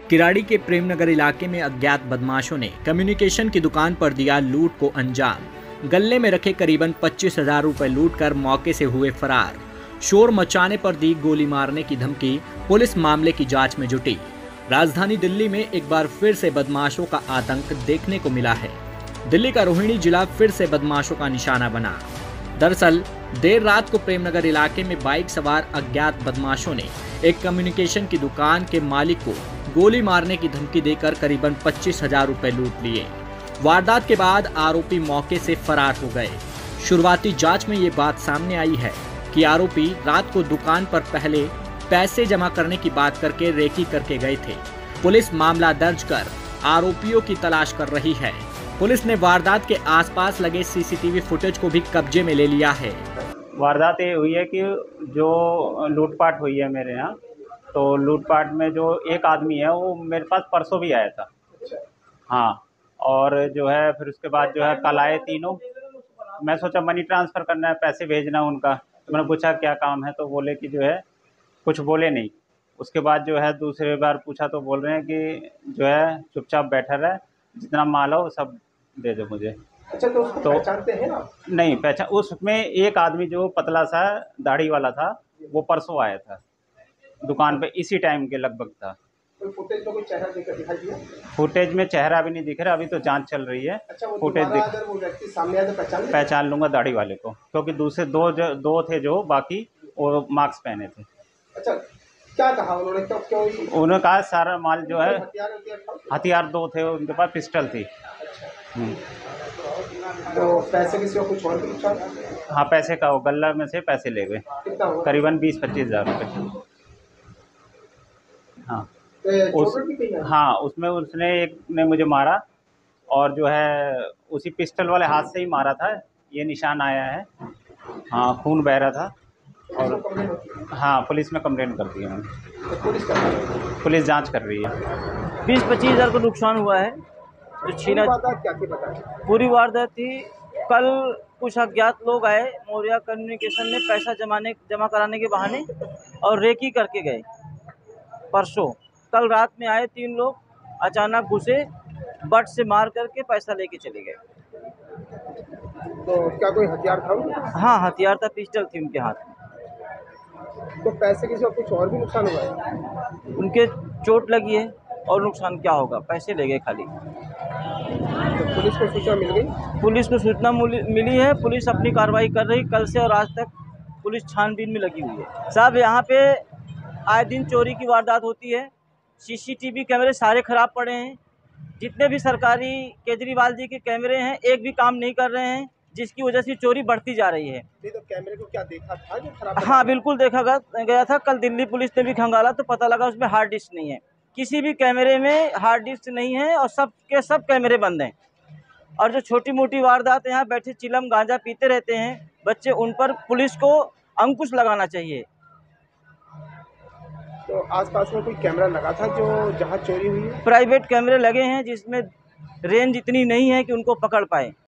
किराड़ी के प्रेमनगर इलाके में अज्ञात बदमाशों ने कम्युनिकेशन की दुकान पर दिया लूट को अंजाम। गल्ले में रखे करीबन 25,000 रुपए लूटकर मौके से हुए फरार। शोर मचाने पर दी गोली मारने की धमकी। पुलिस मामले की जांच में जुटी। राजधानी दिल्ली में एक बार फिर से बदमाशों का आतंक देखने को मिला है। दिल्ली का रोहिणी जिला फिर से बदमाशों का निशाना बना। दरअसल देर रात को प्रेमनगर इलाके में बाइक सवार अज्ञात बदमाशों ने एक कम्युनिकेशन की दुकान के मालिक को गोली मारने की धमकी देकर करीबन 25,000 रुपए लूट लिए। वारदात के बाद आरोपी मौके से फरार हो गए। शुरुआती जांच में ये बात सामने आई है कि आरोपी रात को दुकान पर पहले पैसे जमा करने की बात करके रेकी करके गए थे। पुलिस मामला दर्ज कर आरोपियों की तलाश कर रही है। पुलिस ने वारदात के आसपास लगे सीसीटीवी फुटेज को भी कब्जे में ले लिया है। वारदात ये हुई है कि जो लूटपाट हुई है मेरे यहाँ, तो लूटपाट में जो एक आदमी है वो मेरे पास परसों भी आया था। हाँ, और जो है फिर उसके बाद जो है कल आए तीनों। मैं सोचा मनी ट्रांसफ़र करना है, पैसे भेजना है उनका, तो मैंने पूछा क्या काम है, तो बोले कि जो है कुछ बोले नहीं। उसके बाद जो है दूसरी बार पूछा तो बोल रहे हैं कि जो है चुपचाप बैठा रहे, जितना माल हो सब दे दो मुझे। अच्छा, तो उसको पहचानते हैं आप? नहीं पहचान। उसमें एक आदमी जो पतला सा दाढ़ी वाला था वो परसों आया था दुकान पे, इसी टाइम के लगभग था। कोई फुटेज में कोई चेहरा दिखाई दिया? फुटेज में चेहरा भी नहीं दिख रहा, अभी तो जांच चल रही है। अच्छा, वो फुटेज अगर वो व्यक्ति सामने आए तो पहचान लूंगा दाढ़ी वाले को, क्योंकि दूसरे दो थे जो बाकी वो मास्क पहने थे। अच्छा, क्या कहा उन्होंने? क्यों उन्होंने कहा सारा माल जो है, हथियार दो थे उनके पास, पिस्टल थी। तो पैसे किसी और कुछ और भी नुकसान? हाँ, पैसे का वो गल्ला में से पैसे ले गए, करीबन 20-25 हज़ार रुपये। हाँ, हाँ, उसमें उसने एक ने मुझे मारा और जो है उसी पिस्टल वाले हाथ से ही मारा था। ये निशान आया है। हाँ, खून बह रहा था। और हाँ, पुलिस में कंप्लेंट कर दी है मैंने। पुलिस जांच कर रही है। 20-25 हज़ार का नुकसान हुआ है। जो छीना पूरी वारदात थी। कल कुछ अज्ञात लोग आए, मौर्या कम्युनिकेशन में पैसा जमा कराने के बहाने और रेकी करके गए। परसों कल रात में आए 3 लोग, अचानक घुसे, बट से मार करके पैसा लेके चले गए। तो क्या कोई हथियार था? हाँ, हथियार था, पिस्टल थी उनके हाथ में। तो पैसे किसी और कुछ और भी नुकसान हुआ है? उनके चोट लगी है और नुकसान क्या होगा, पैसे ले गए खाली। तो पुलिस को सूचना मिल गई? पुलिस को सूचना मिली है। पुलिस अपनी कार्रवाई कर रही। कल से और आज तक पुलिस छानबीन में लगी हुई है। साहब, यहाँ पे आए दिन चोरी की वारदात होती है। सीसीटीवी कैमरे सारे खराब पड़े हैं। जितने भी सरकारी केजरीवाल जी के कैमरे हैं, एक भी काम नहीं कर रहे हैं, जिसकी वजह से चोरी बढ़ती जा रही है। नहीं, तो कैमरे को क्या देखा था जो खराब? हाँ, बिल्कुल देखा गया था। कल दिल्ली पुलिस ने भी खंगाला तो पता लगा उसमें हार्ड डिस्क नहीं है। किसी भी कैमरे में हार्ड डिस्क नहीं है और सब के सब कैमरे बंद हैं। और जो छोटी मोटी वारदात यहाँ बैठे चिलम गांजा पीते रहते हैं बच्चे, उन पर पुलिस को अंकुश लगाना चाहिए। तो आसपास में कोई कैमरा लगा था जो जहाँ चोरी हुई है? प्राइवेट कैमरे लगे हैं जिसमें रेंज इतनी नहीं है कि उनको पकड़ पाए।